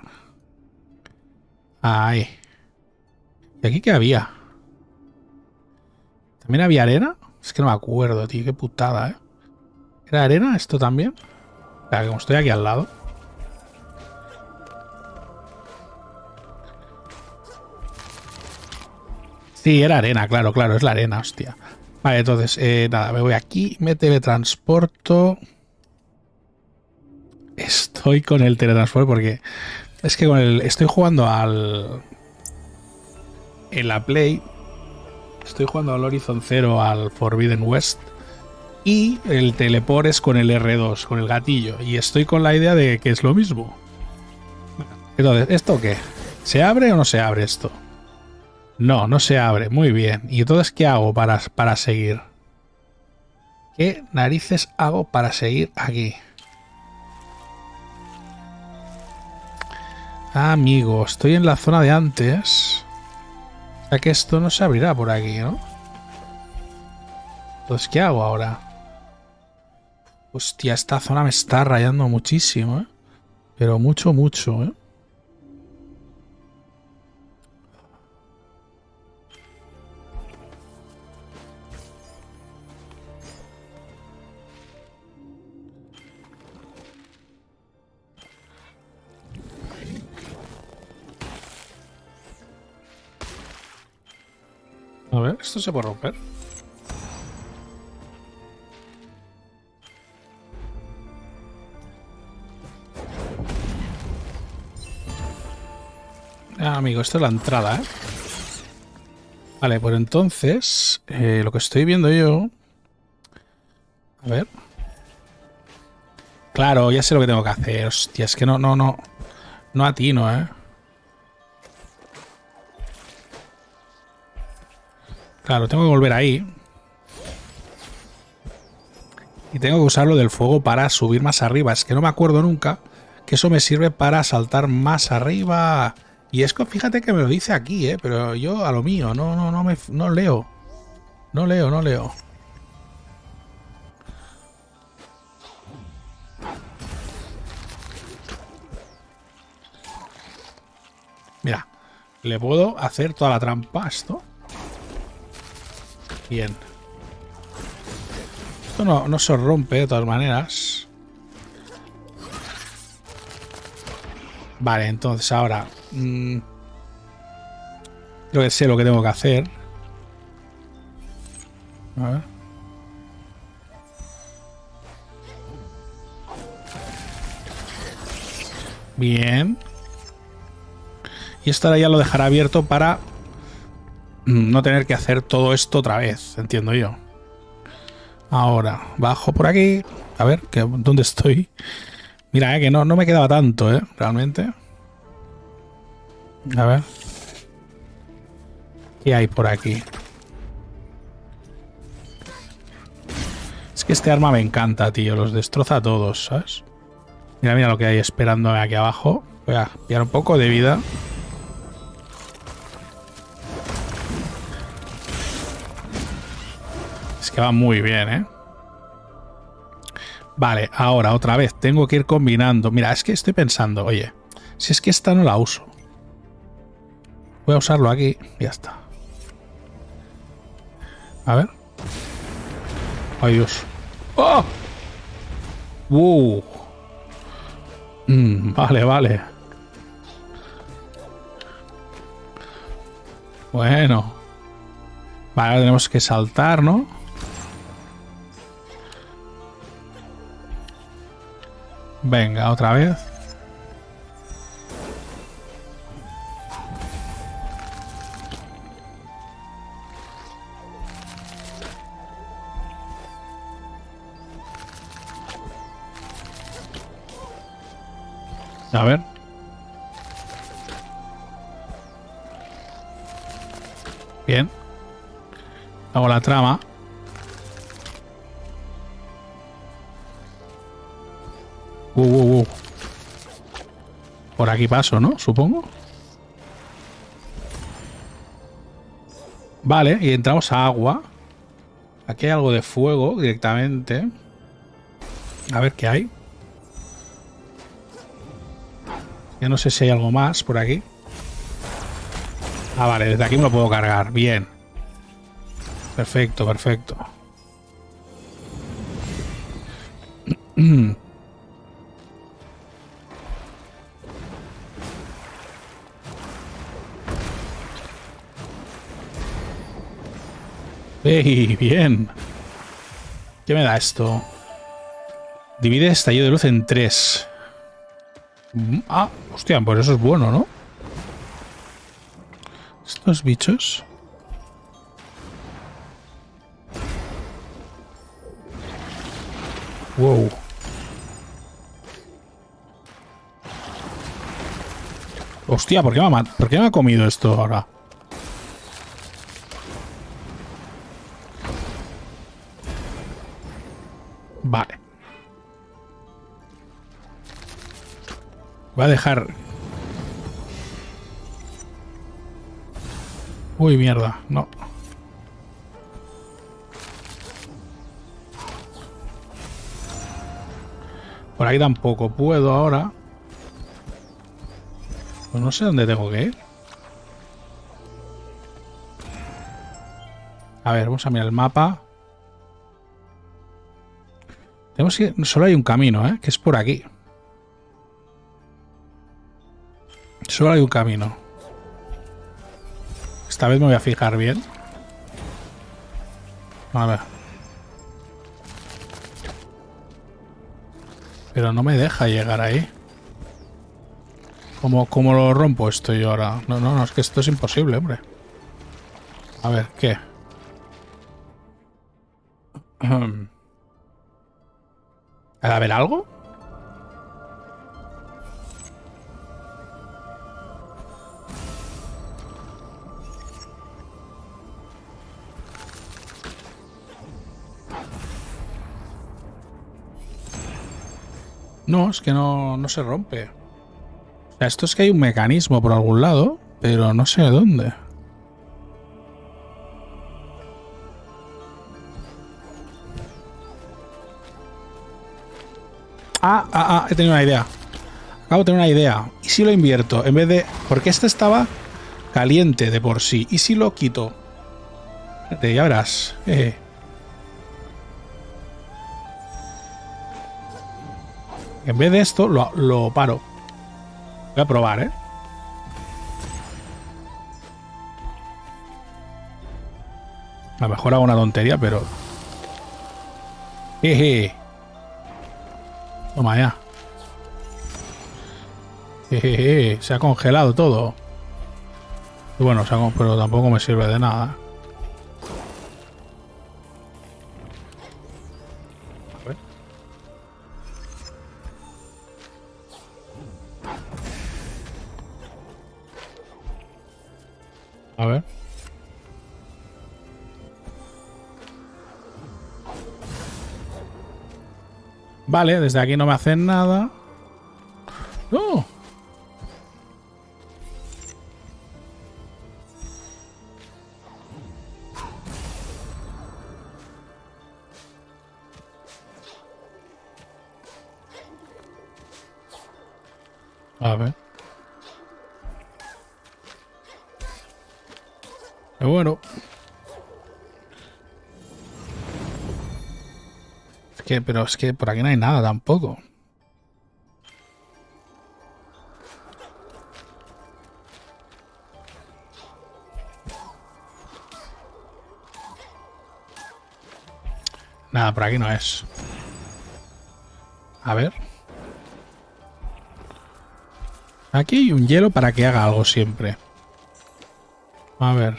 Ahí. ¿Y aquí qué había? ¿También había arena? Es que no me acuerdo, tío. Qué putada, ¿eh? ¿Era arena esto también? O sea, como estoy aquí al lado. Sí, era arena, claro, claro. Es la arena, hostia. Vale, entonces, eh, nada, me voy aquí. Me teletransporto. Estoy con el teletransporte porque es que con el estoy jugando al en la Play, estoy jugando al Horizon Zero, al Forbidden West, y el teleport es con el erre dos, con el gatillo, y estoy con la idea de que es lo mismo. Entonces, ¿esto qué? ¿Se abre o no se abre esto? No, no se abre. Muy bien. ¿Y entonces qué hago para, para seguir? ¿Qué narices hago para seguir aquí? Amigo, estoy en la zona de antes. O sea que esto no se abrirá por aquí, ¿no? Entonces, ¿qué hago ahora? Hostia, esta zona me está rayando muchísimo, ¿eh? Pero mucho, mucho, ¿eh? A ver, esto se puede romper. Ah, amigo, esta es la entrada, ¿eh? Vale, pues entonces, eh, lo que estoy viendo yo... A ver. Claro, ya sé lo que tengo que hacer. Hostia, es que no, no, no... No atino, ¿eh? Claro, tengo que volver ahí. Y tengo que usar lo del fuego para subir más arriba. Es que no me acuerdo nunca que eso me sirve para saltar más arriba. Y es que fíjate que me lo dice aquí, ¿eh? Pero yo a lo mío, no, no, no me no leo. No leo, no leo. Mira, le puedo hacer toda la trampa a esto. Bien. Esto no, no se rompe de todas maneras. Vale, entonces ahora... Mmm, creo que sé lo que tengo que hacer. A ver. Bien. Y esto ahora ya lo dejará abierto para no tener que hacer todo esto otra vez, entiendo yo. Ahora, bajo por aquí. A ver, que, ¿dónde estoy? Mira, eh, que no, no me quedaba tanto, ¿eh? Realmente. A ver. ¿Qué hay por aquí? Es que este arma me encanta, tío. Los destroza a todos, ¿sabes? Mira, mira lo que hay esperando aquí abajo. Voy a pillar un poco de vida. Es que va muy bien, ¿eh? Vale, ahora otra vez tengo que ir combinando. Mira, es que estoy pensando, oye, si es que esta no la uso. Voy a usarlo aquí y ya está. A ver. Ay, Dios. ¡Oh! ¡Uh! Mm, vale, vale. Bueno. Vale, ahora tenemos que saltar, ¿no? Venga, otra vez. A ver. Bien. Hago la trama. Uh, uh, uh. Por aquí paso, ¿no? Supongo. Vale, y entramos a agua. Aquí hay algo de fuego directamente. A ver qué hay. Ya no sé si hay algo más por aquí. Ah, vale, desde aquí me lo puedo cargar. Bien. Perfecto, perfecto. ¡Ey! Bien. ¿Qué me da esto? Divide estallido de luz en tres. Ah, hostia, pues eso es bueno, ¿no? Estos bichos. Wow. Hostia, ¿por qué me ha, ¿por qué me ha comido esto ahora? Vale. Voy a dejar... Uy, mierda, no. Por ahí tampoco puedo ahora. Pues no sé dónde tengo que ir. A ver, vamos a mirar el mapa. Tenemos que ir, solo hay un camino, ¿eh? Que es por aquí. Solo hay un camino. Esta vez me voy a fijar bien. A ver. Pero no me deja llegar ahí. ¿Cómo, cómo lo rompo esto yo ahora? No, no, no, es que esto es imposible, hombre. A ver, ¿qué? ¿A ver algo? No, es que no, no se rompe. O sea, esto es que hay un mecanismo por algún lado, pero no sé dónde. Ah, ah, ah, he tenido una idea. Acabo de tener una idea. ¿Y si lo invierto? En vez de... Porque este estaba caliente de por sí. ¿Y si lo quito? Espérate, ya verás. Eh. En vez de esto, lo, lo paro. Voy a probar, ¿eh? A lo mejor hago una tontería, pero... Jeje. Toma ya. Jejeje. Se ha congelado todo. Y bueno, se ha, pero tampoco me sirve de nada. A ver. A ver. Vale, desde aquí no me hacen nada. ¡No! A ver. Pero bueno. Es que, pero es que por aquí no hay nada tampoco. Nada, por aquí no es. A ver. Aquí hay un hielo para que haga algo siempre. A ver.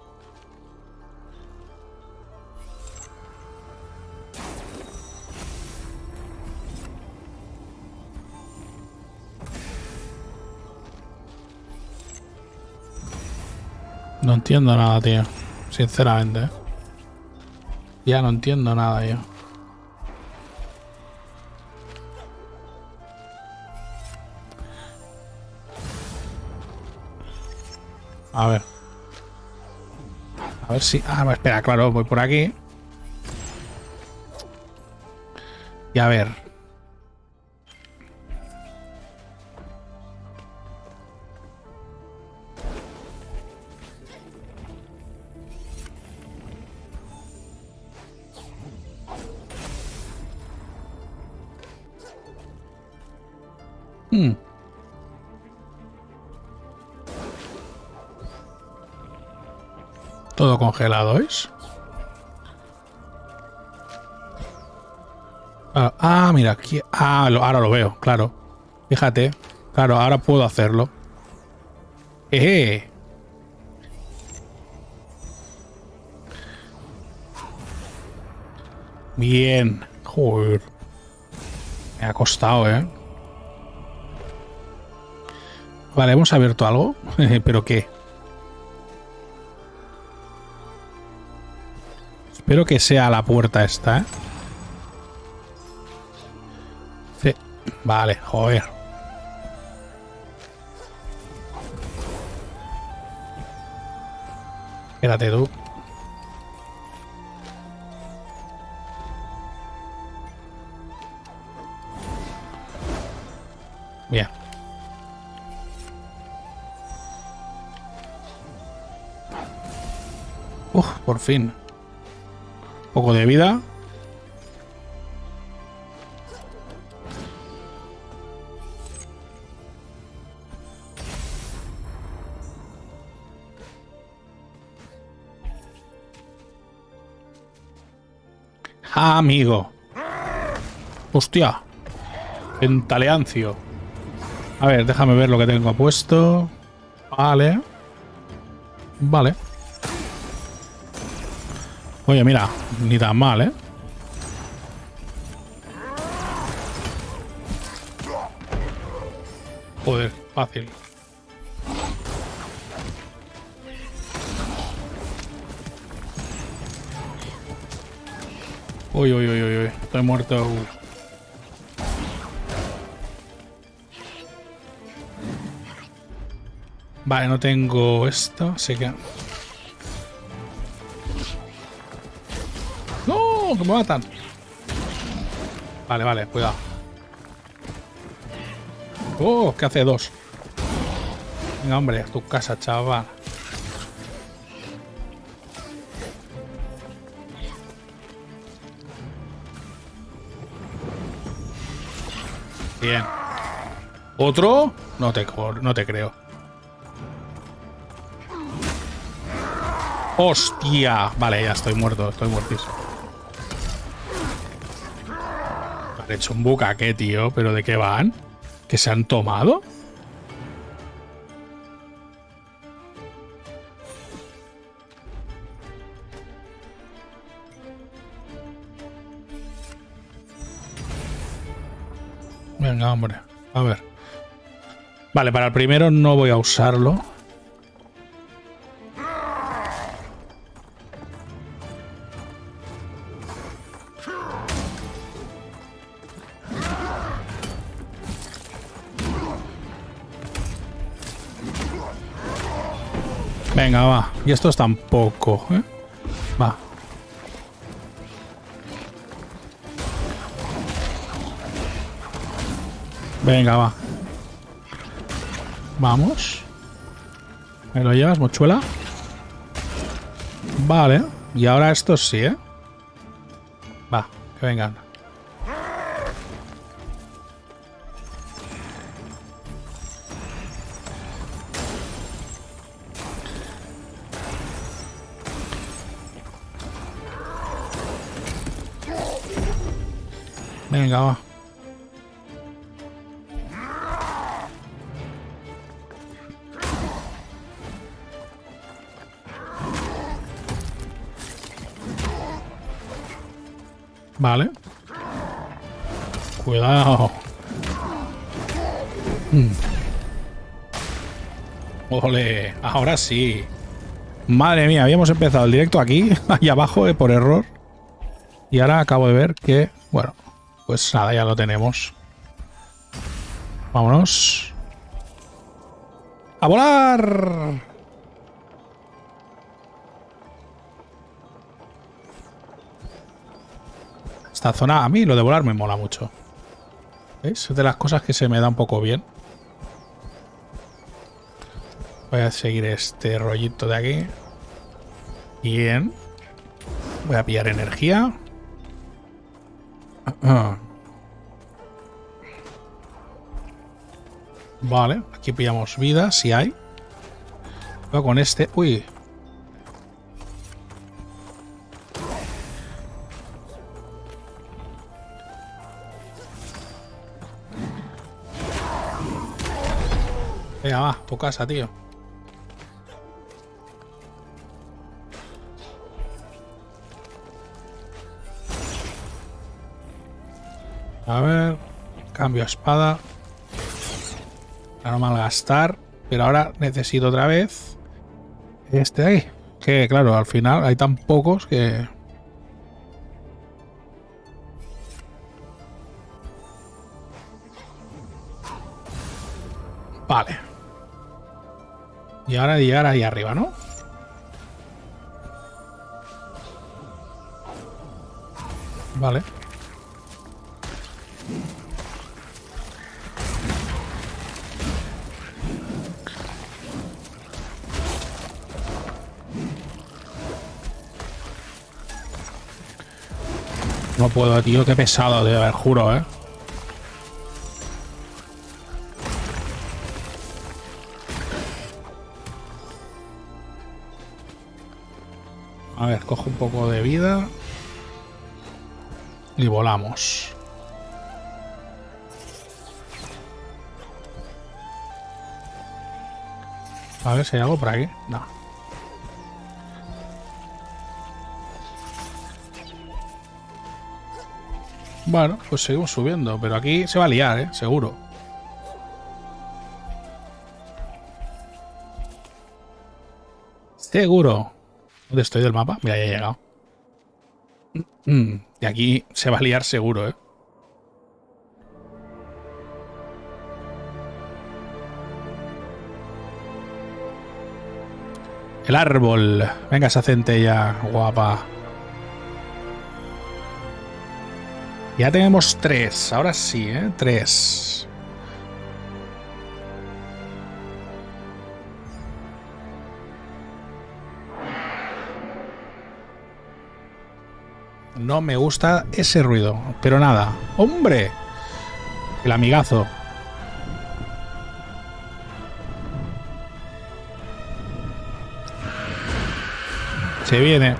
No entiendo nada, tío. Sinceramente, ¿eh? Ya no entiendo nada yo. A ver. A ver si... Ah, espera, claro, voy por aquí. Y a ver. Hmm. Todo congelado, ¿es? Ah, ah, mira, aquí... Ah, lo, ahora lo veo, claro. Fíjate. Claro, ahora puedo hacerlo. ¡Eh! Bien. Joder. Me ha costado, ¿eh? Vale, hemos abierto algo. ¿Pero qué? Espero que sea la puerta esta, ¿eh? Sí. Vale, joder. Espérate tú. Bien. Uf, por fin. Un poco de vida. Ah, amigo. Hostia. Pentaleancio. A ver, déjame ver lo que tengo puesto. Vale. Vale. Oye, mira, ni tan mal, ¿eh? Joder, fácil. Uy, uy, uy, uy, uy. Estoy muerto. Vale, no tengo esto, así que... ¡No! ¡Que me matan! Vale, vale, cuidado. ¡Oh! ¿Qué hace dos? Venga, hombre, a tu casa, chaval. Bien. ¿Otro? No te, no te creo. ¡Hostia! Vale, ya estoy muerto, estoy muertísimo. Han hecho un bucaque, tío. ¿Pero de qué van? ¿Que se han tomado? Venga, hombre. A ver. Vale, para el primero no voy a usarlo. Venga, va. Y estos tampoco, ¿eh? Va. Venga, va. Vamos. ¿Me lo llevas, mochuela? Vale. Y ahora estos sí, ¿eh? Va, que vengan. Venga, va. Vale. Cuidado. Mm. Ole, ahora sí. Madre mía, habíamos empezado el directo aquí, ahí abajo, eh, por error. Y ahora acabo de ver que, bueno, pues nada, ya lo tenemos. Vámonos. ¡A volar! Esta zona, a mí lo de volar me mola mucho. ¿Veis? Es de las cosas que se me da un poco bien. Voy a seguir este rollito de aquí. Bien. Voy a pillar energía. Vale, aquí pillamos vida, si hay. Voy con este. Uy. Venga, va, tu casa, tío. A ver, cambio a espada. Para no malgastar. Pero ahora necesito otra vez este de ahí. Que claro, al final hay tan pocos que... Vale. Y ahora llegar ahí arriba, ¿no? Vale. No puedo, tío, qué pesado, tío, a ver, juro, ¿eh? A ver, cojo un poco de vida y volamos. A ver si hay algo por aquí. No. Bueno, pues seguimos subiendo, pero aquí se va a liar, ¿eh? Seguro. Seguro. ¿Dónde estoy del mapa? Mira, ya he llegado. Mm, y aquí se va a liar seguro, ¿eh? El árbol. Venga esa centella guapa. Ya tenemos tres. Ahora sí, ¿eh? Tres. No me gusta ese ruido. Pero nada. ¡Hombre! El amigazo. Se viene.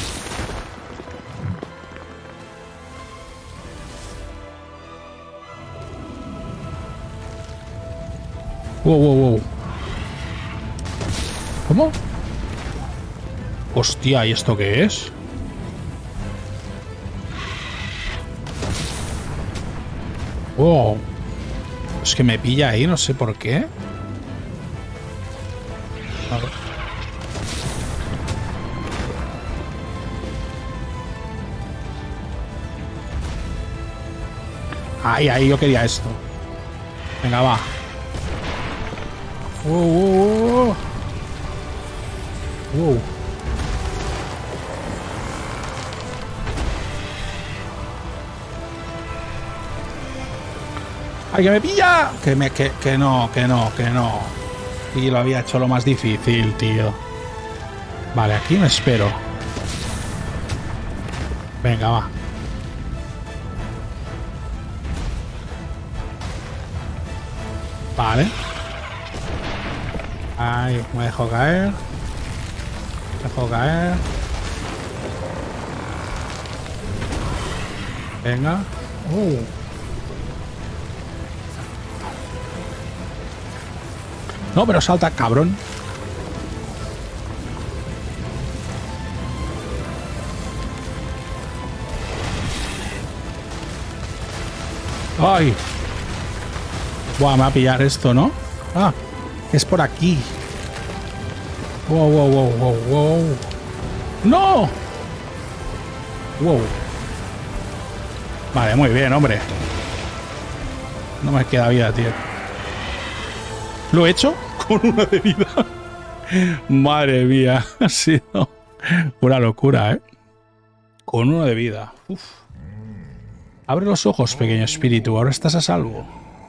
Wow, wow, wow. ¿Cómo? Hostia, ¿y esto qué es? Wow. Es que me pilla ahí, no sé por qué. A ver. Ahí, ahí, yo quería esto. Venga, va. Wow, wow, wow. Wow. ¡Ay, que me pilla! Que, me, que, que no, que no, que no. Y lo había hecho lo más difícil, tío. Vale, aquí me espero. Venga, va. Vale. Ahí, me dejo caer. Me dejo caer. Venga. Uh. No, pero salta, cabrón. ¡Ay! Buah, me va a pillar esto, ¿no? Ah, es por aquí. Wow, wow, wow, wow, wow. ¡No! Wow. Vale, muy bien, hombre. No me queda vida, tío. ¿Lo he hecho? Con una de vida. Madre mía. Ha sido una locura, ¿eh? Con uno de vida. Uf. Abre los ojos, pequeño espíritu. Ahora estás a salvo.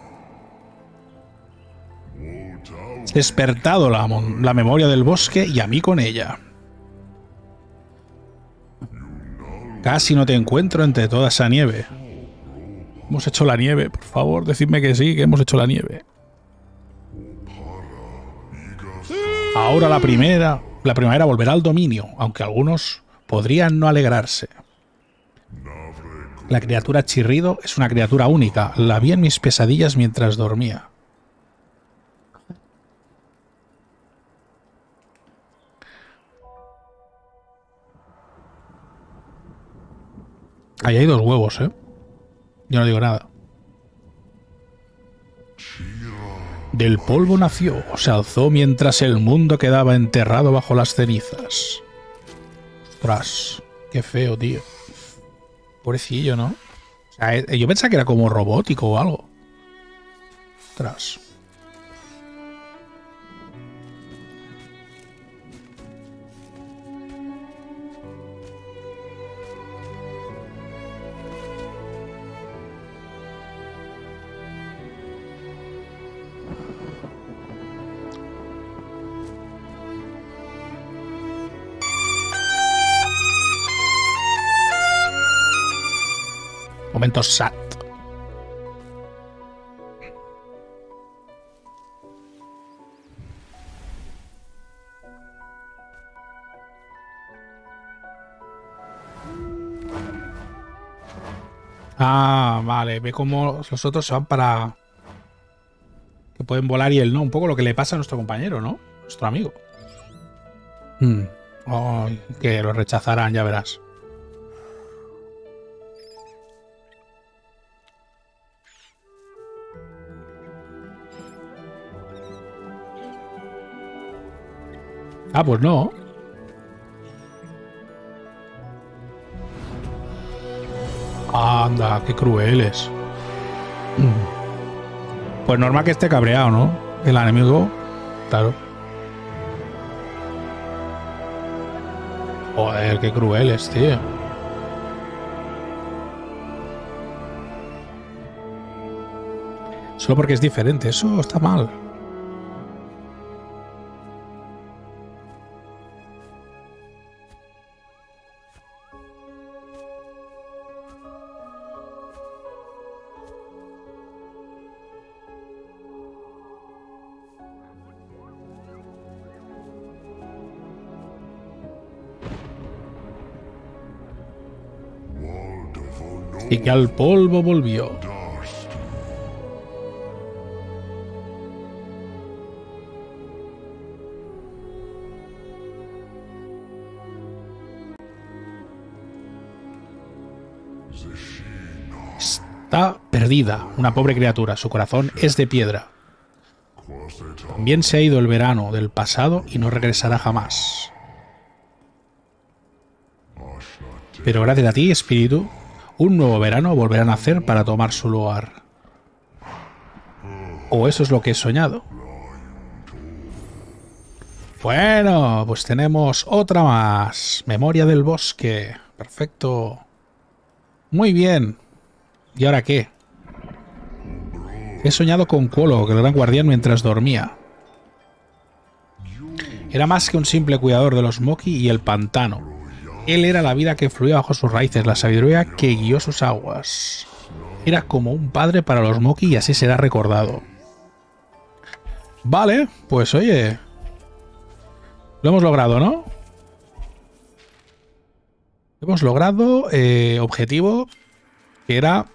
Despertado la, la memoria del bosque y a mí con ella. Casi no te encuentro entre toda esa nieve. Hemos hecho la nieve, por favor, decidme que sí, que hemos hecho la nieve. Ahora la primera, la primavera volverá al dominio, aunque algunos podrían no alegrarse. La criatura chirrido es una criatura única. La vi en mis pesadillas mientras dormía. Ahí hay dos huevos, ¿eh? Yo no digo nada. Del polvo nació, se alzó mientras el mundo quedaba enterrado bajo las cenizas. Ostras, qué feo, tío. Pobrecillo, ¿no? O sea, yo pensaba que era como robótico o algo. Ostras. Momentos sad. Ah, vale. Ve cómo los otros se van para... que pueden volar y él no. Un poco lo que le pasa a nuestro compañero, ¿no? Nuestro amigo. Hmm. Oh, que lo rechazarán, ya verás. Ah, pues no. Anda, qué crueles. Pues normal que esté cabreado, ¿no? El enemigo, claro. Joder, qué crueles, tío. Solo porque es diferente, eso está mal. Y que al polvo volvió. Está perdida, una pobre criatura. Su corazón es de piedra. También se ha ido el verano del pasado y no regresará jamás. Pero gracias a ti, espíritu, un nuevo verano volverá a nacer para tomar su lugar. O eso es lo que he soñado. Bueno, pues tenemos otra más. Memoria del bosque. Perfecto. Muy bien. ¿Y ahora qué? He soñado con Quolo, el gran guardián, mientras dormía. Era más que un simple cuidador de los Moki y el pantano. Él era la vida que fluía bajo sus raíces, la sabiduría que guió sus aguas. Era como un padre para los Moki y así será recordado. Vale, pues oye, lo hemos logrado, ¿no? Hemos logrado eh, objetivo que era...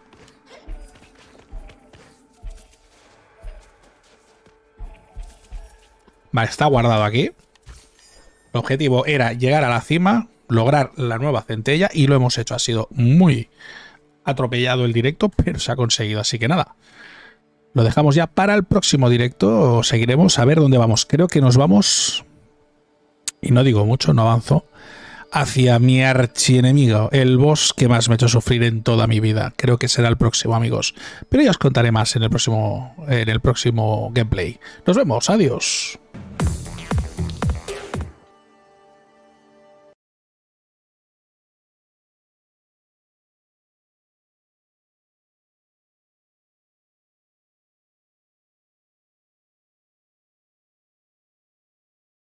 Vale, está guardado aquí. El objetivo era llegar a la cima, lograr la nueva centella y lo hemos hecho. Ha sido muy atropellado el directo, pero se ha conseguido. Así que nada, lo dejamos ya para el próximo directo. Seguiremos a ver dónde vamos. Creo que nos vamos, y no digo mucho, no avanzo, hacia mi archienemigo, el boss que más me ha hecho sufrir en toda mi vida. Creo que será el próximo, amigos. Pero ya os contaré más en el próximo, en el próximo gameplay. Nos vemos, adiós.